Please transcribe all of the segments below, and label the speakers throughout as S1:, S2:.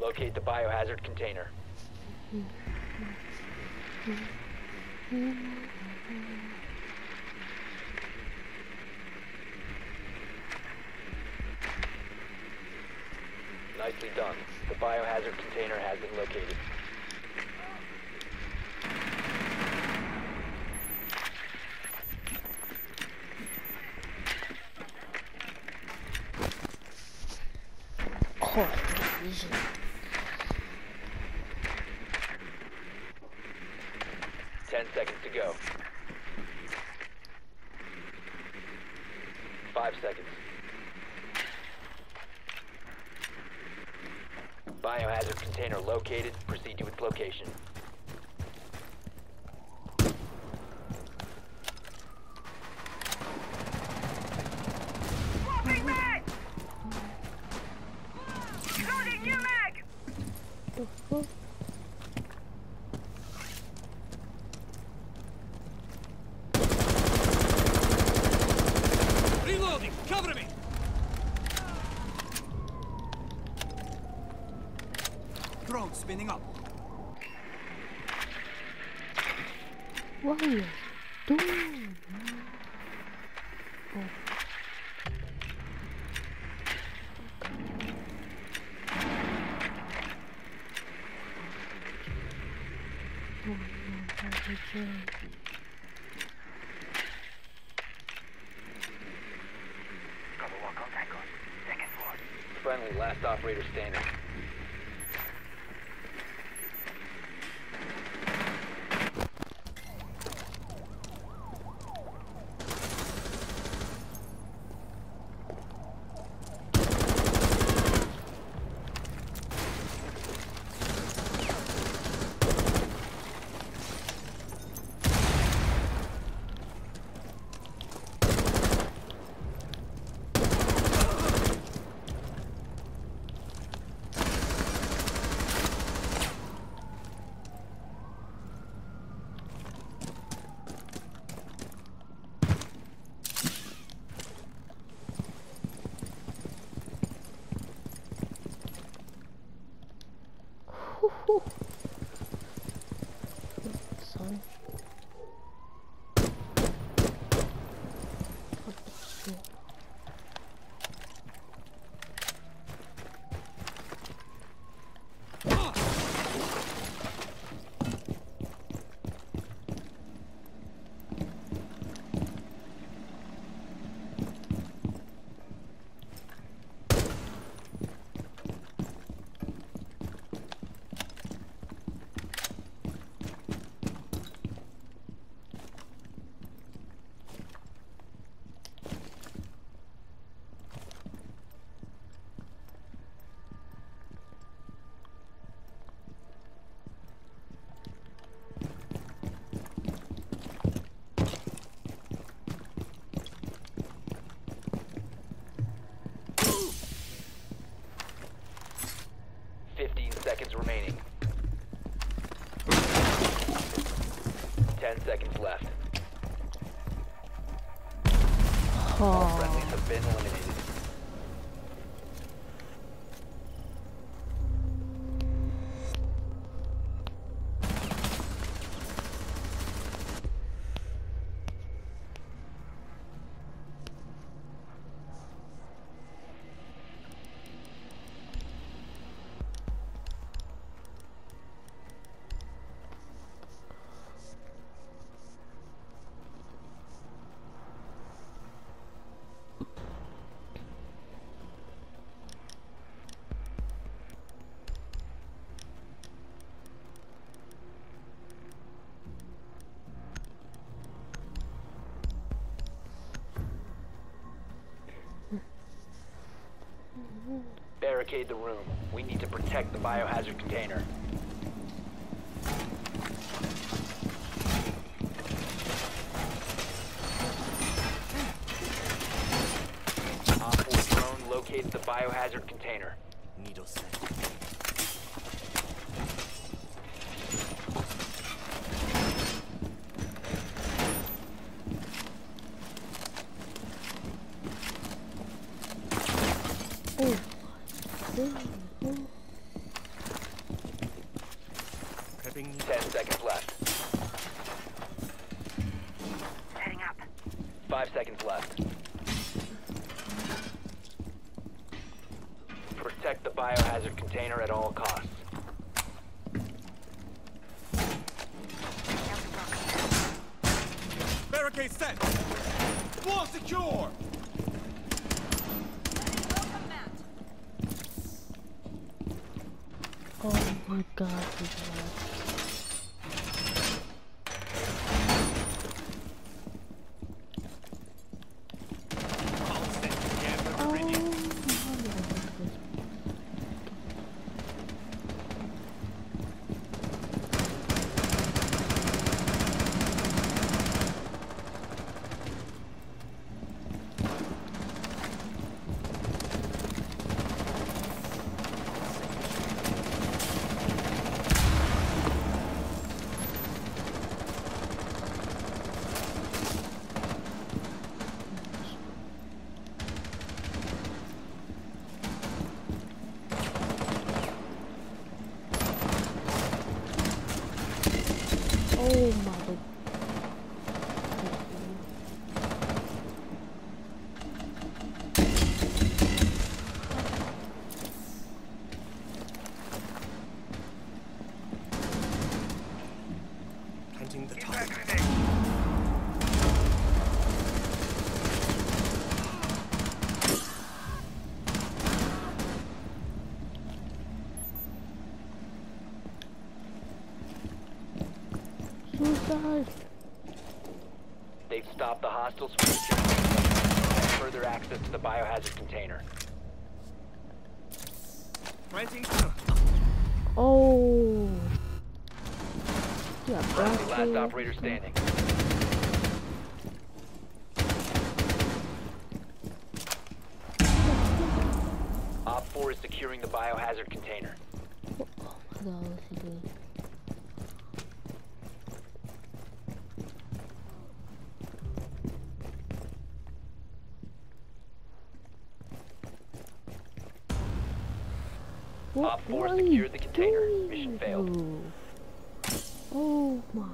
S1: Locate the biohazard container. Nicely done. The biohazard container has been located.
S2: Oh, easy.
S1: Seconds to go. 5 seconds. Biohazard container located. Proceed to its location.
S3: Swapping mag! Loading new mag!
S2: The fuck?
S4: Reloading! Cover me! Drone spinning up.
S2: What are you doing? Oh.
S3: Cover one contact on. Second floor.
S1: Friendly, last operator standing.
S2: Sorry. What the shit?
S1: Seconds remaining. 10 seconds left. All friendlies have been eliminated. Barricade the room. We need to protect the biohazard container. Op 4 drone located the biohazard container.
S4: Needle set.
S1: seconds left.
S3: Setting up.
S1: 5 seconds left. Protect the biohazard container at all costs.
S4: Barricade set. Wall secure.
S2: Oh my god, this is
S4: All set. Camera
S2: oh
S4: ready.
S2: my god. Oh my god.
S4: Planting the target.
S2: Suicide.
S1: They've stopped the hostiles from securing the container and further access to the biohazard container.
S4: Planting.
S2: Oh. Yeah,
S1: Friendly last
S2: blasted.
S1: operator standing. Op 4 is securing the biohazard container.
S2: Oh my god, what's he doing?
S1: Op 4
S2: are
S1: secured
S2: you
S1: the container.
S2: doing?
S1: Mission failed.
S2: Oh my.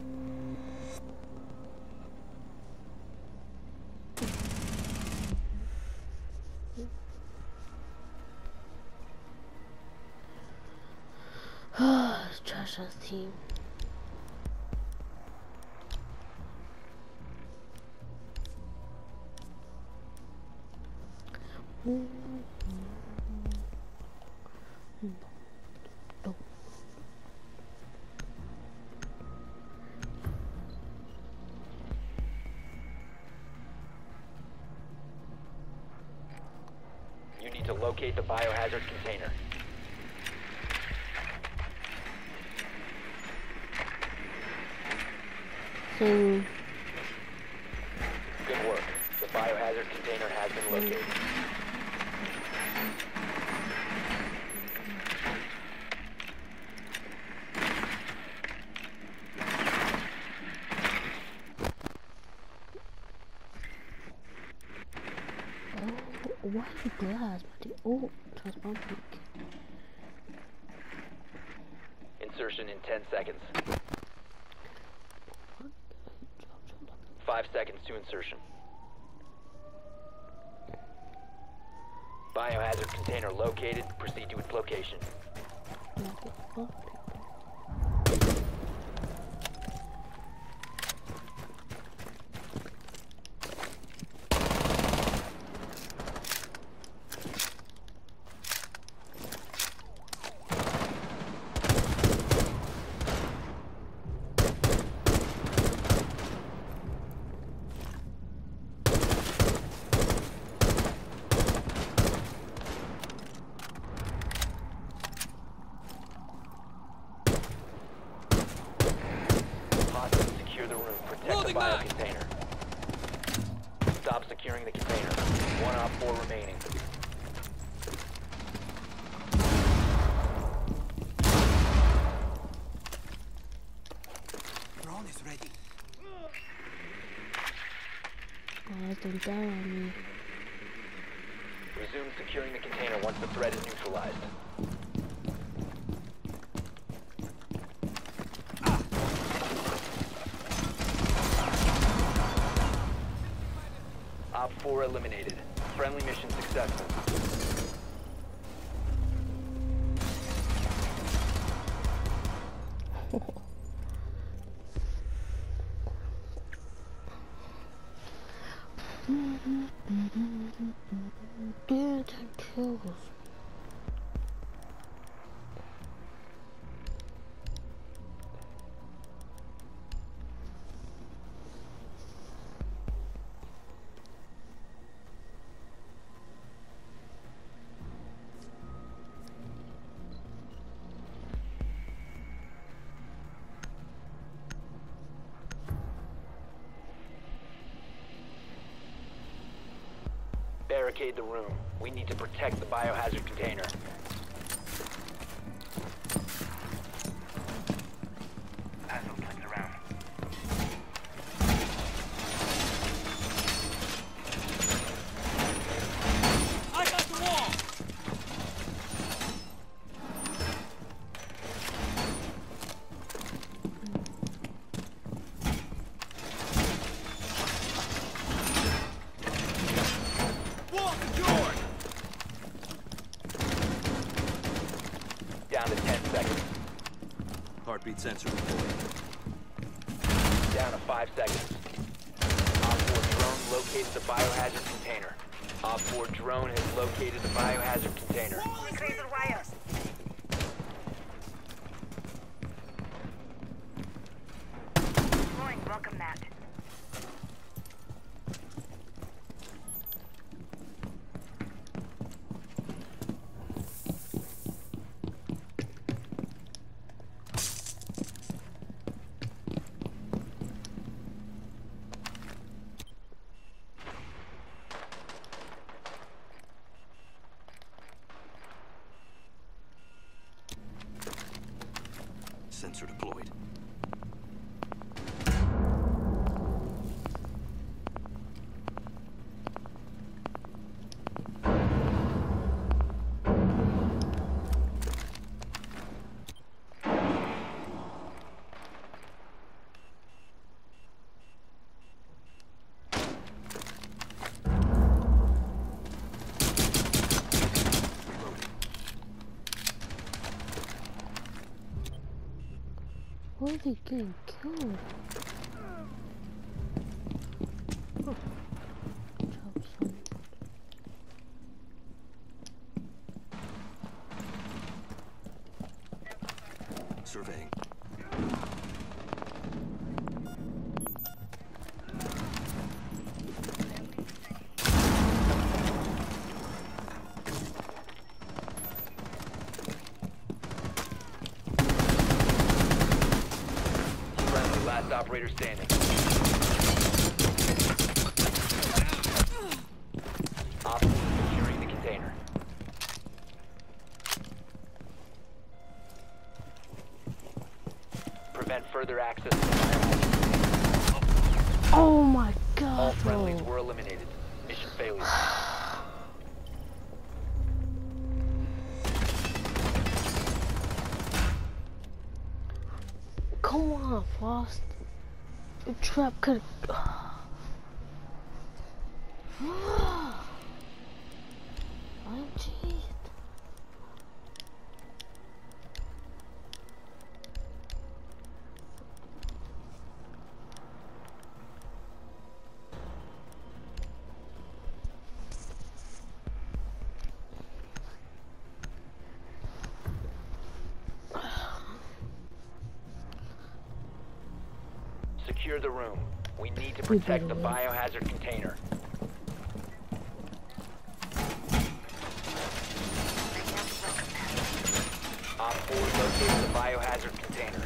S2: Trash ass team.
S1: You need to locate the biohazard container.
S2: So,
S1: Good work. The biohazard container has been located.
S2: why is it glass? Oh, transparent.
S1: Insertion in 10 seconds. 5 seconds to insertion. Biohazard container located. Proceed to its location. Hostiles secure the room. Protect the
S4: Loading
S1: bio
S4: back.
S1: container. Stop securing the container. One op 4 remaining.
S4: Drone is ready.
S2: Guys, don't die on me.
S1: Resume securing the container once the threat is neutralized. 4 eliminated. Friendly mission successful.
S2: Dude, that kills.
S1: Barricade the room. We need to protect the biohazard container.
S3: Hostile flips around.
S4: I got the wall! Wall secured!
S1: Down to 10 seconds.
S5: Heartbeat sensor deployed.
S1: Down to 5 seconds. Op 4 drone located the biohazard container. Op 4 drone has located the biohazard container.
S3: Clear the wires. Deploying welcome mat.
S5: Sensor deployed.
S2: Why are they getting killed? Huh. Good job, son.
S5: Surveying.
S1: Friendly, last operator standing. Op 4 securing the container. Prevent further access to the biohazard.
S2: Oh my
S1: All
S2: god,
S1: friendlies
S2: bro.
S1: were eliminated. Mission failure.
S2: Come on, Frost. The trap could. I'm cheated.
S1: Secure the room. We need to protect the biohazard container. Op 4 located the biohazard container.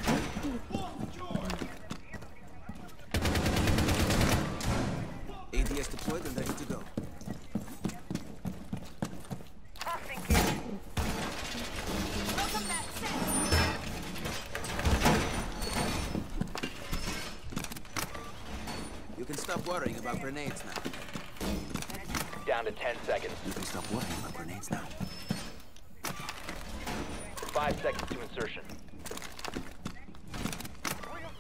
S4: ADS deployed and ready to go.
S3: Tossing kit.
S4: You can stop worrying about grenades now.
S1: Down to 10 seconds.
S4: You can stop worrying about grenades now.
S1: 5 seconds to insertion.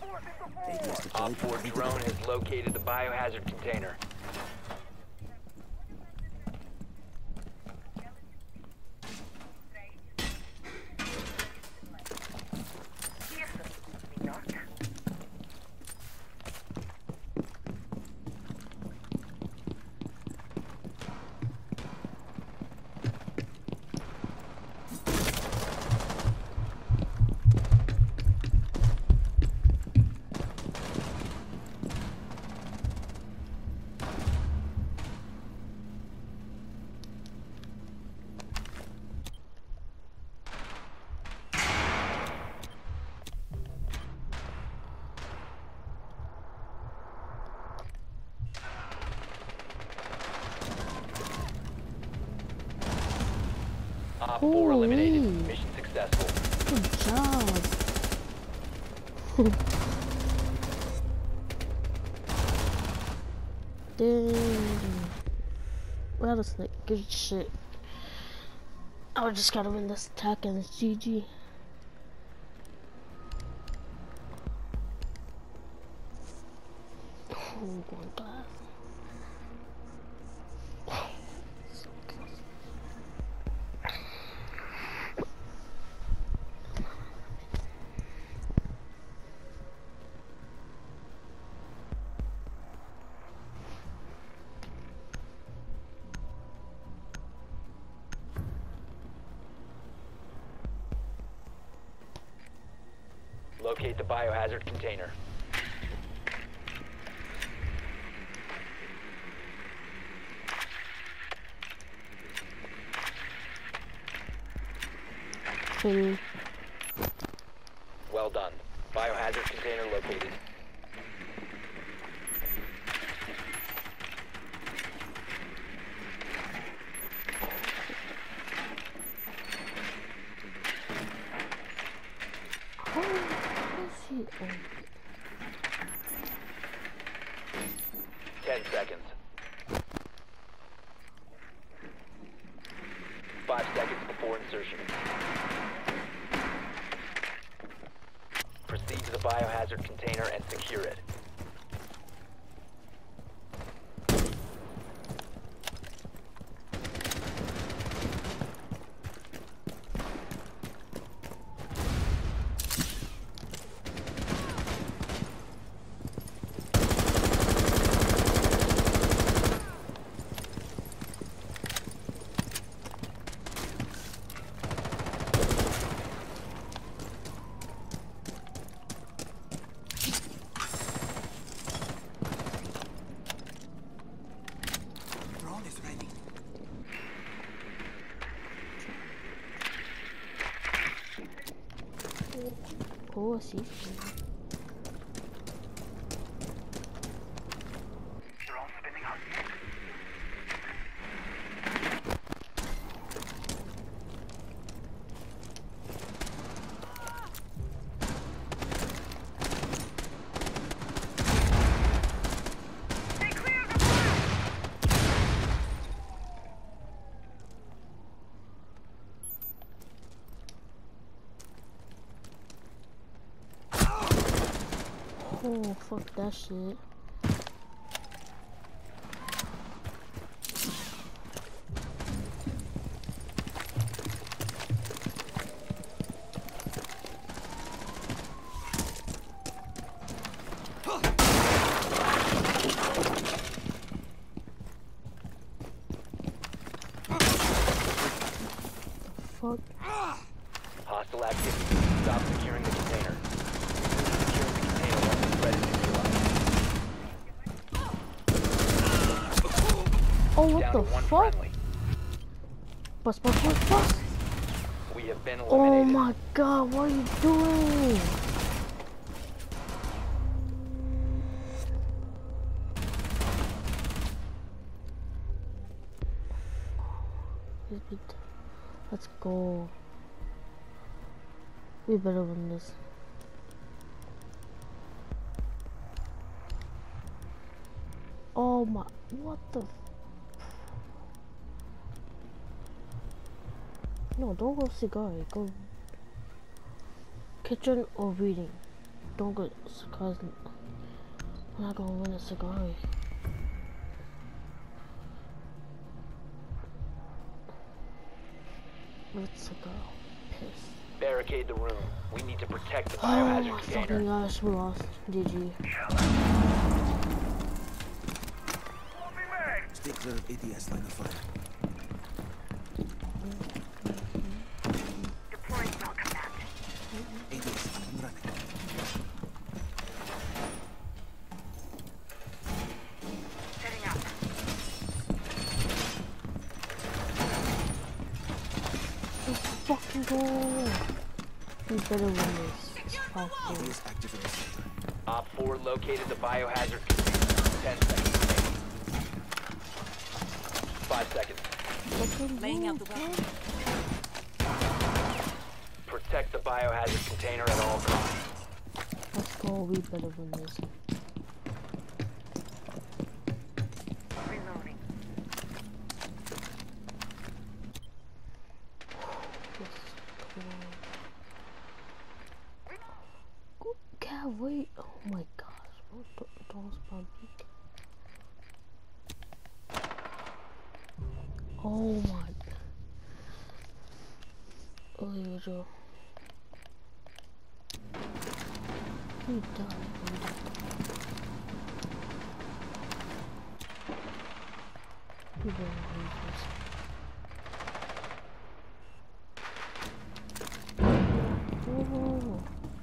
S4: ADS
S1: Op
S4: deployed
S1: 4
S4: and ready to
S1: drone
S4: go.
S1: has located the biohazard container. Op 4 eliminated.
S2: Holy.
S1: Mission successful.
S2: Good job. Dang. Well, that's like good shit. I just gotta win this attack and it's GG. Oh my god. So close.
S1: Locate the biohazard container.
S2: Ping.
S1: Well done. Biohazard container located.
S2: Oh, shit. Oh.
S1: 10 seconds. 5 seconds before insertion. Proceed to the biohazard container and secure it.
S4: Drone is ready.
S2: Oh, see.
S3: Drone spinning up. Stay clear of the fire!
S2: Oh, fuck that shit. Fuck.
S1: Hostile activity. Stop securing the container. Secure the container once the threat is neutralized.
S2: Oh, what
S1: Down
S2: the
S1: to one
S2: fuck?
S1: friendly.
S2: Bus, bus, bus, bus.
S1: We have been
S2: Oh
S1: eliminated.
S2: my god, what are you doing? Let's go. We better win this. Oh my, what the? No, don't go cigar. Go kitchen or reading. Don't go cigars. I'm not gonna win a cigar. Let's go. Piss.
S1: Barricade the room. We need to protect the
S2: Oh
S1: biohazard
S2: my
S1: container.
S2: fucking gosh, we lost. GG.
S4: Stay clear of ADS line of fire.
S3: Deploying welcome mat.
S4: ADS, I'm running.
S3: Setting up.
S2: Let's fucking go. We better win this. It's 5-4.
S4: ADS active in the center.
S1: Op 4 located the biohazard container. 10 seconds remaining. 5 seconds.
S2: Fucking
S6: Laying out
S2: move,
S6: the
S2: bro.
S6: weapon.
S1: biohazard container at all costs.
S2: Let's go, we better win this.
S3: Reloading.
S2: Yes, come on. Can't wait. Oh my gosh. Don't spawn peek. Oh my. Oh, here we go. You died, you better lose this. Whoa.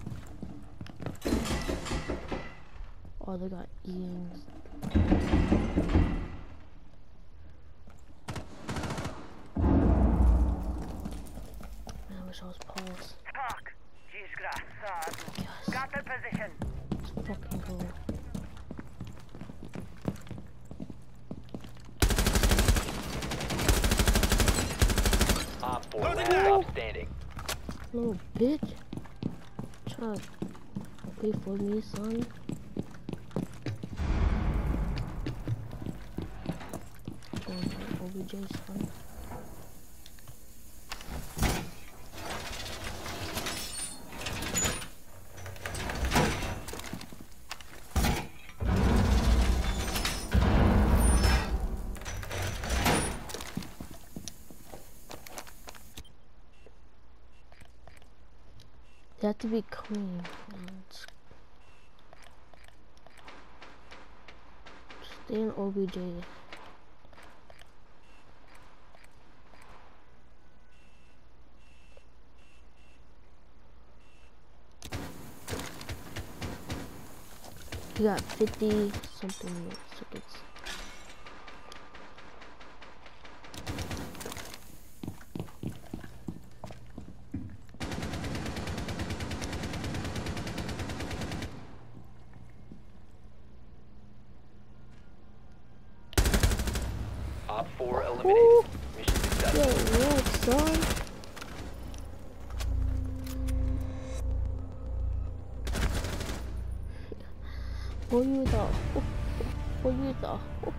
S2: Oh, they got Ian's. Man, I wish I was Paul's.
S3: Talk. Desgraçado.
S2: Yes.
S3: Got their position.
S2: Let's fucking go.
S1: Op 4, last stop standing.
S2: Little bitch. Try to pay for me, son. Going to OBJ, son. They have to be clean. Stay in OBJ. You got 50 something seconds.
S1: Op 4 eliminated. Mission successful.
S2: Yo, what, son? What you thought? What you thought?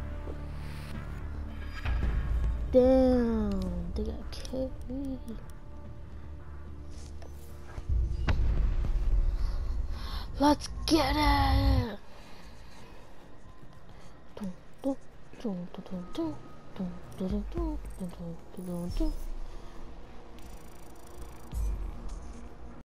S2: Damn, they got killed me. Let's get it! Dun, dun, dun, dun, dun, dun, dun, dun, dun, dun, dun, dun, dun.